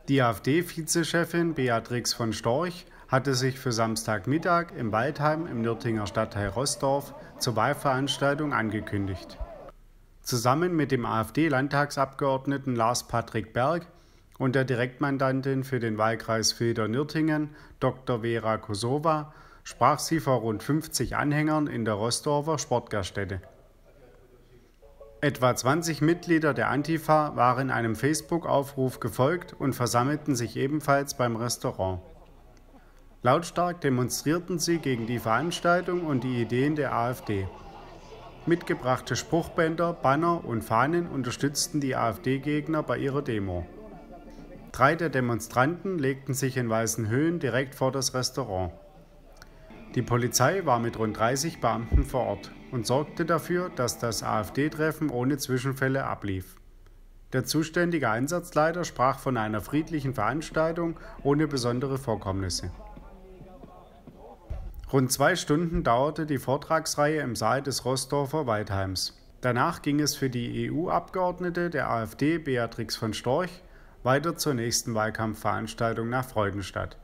Die AfD-Vizechefin Beatrix von Storch hatte sich für Samstagmittag im Waldheim im Nürtinger Stadtteil Roßdorf zur Wahlveranstaltung angekündigt. Zusammen mit dem AfD-Landtagsabgeordneten Lars-Patrick Berg und der Direktmandantin für den Wahlkreis Villder-Nürtingen, Dr. Vera Kosowa, sprach sie vor rund 50 Anhängern in der Roßdorfer Sportgaststätte. Etwa 20 Mitglieder der Antifa waren einem Facebook-Aufruf gefolgt und versammelten sich ebenfalls beim Restaurant. Lautstark demonstrierten sie gegen die Veranstaltung und die Ideen der AfD. Mitgebrachte Spruchbänder, Banner und Fahnen unterstützten die AfD-Gegner bei ihrer Demo. 3 der Demonstranten legten sich in Weißenhöhen direkt vor das Restaurant. Die Polizei war mit rund 30 Beamten vor Ort und sorgte dafür, dass das AfD-Treffen ohne Zwischenfälle ablief. Der zuständige Einsatzleiter sprach von einer friedlichen Veranstaltung ohne besondere Vorkommnisse. Rund 2 Stunden dauerte die Vortragsreihe im Saal des Roßdorfer Waldheims. Danach ging es für die EU-Abgeordnete der AfD Beatrix von Storch weiter zur nächsten Wahlkampfveranstaltung nach Freudenstadt.